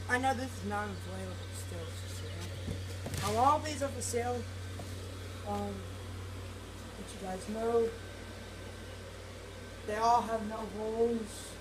I know this is not inflatable, but still it's for sale. All these are for sale. Let you guys know. They all have no holes.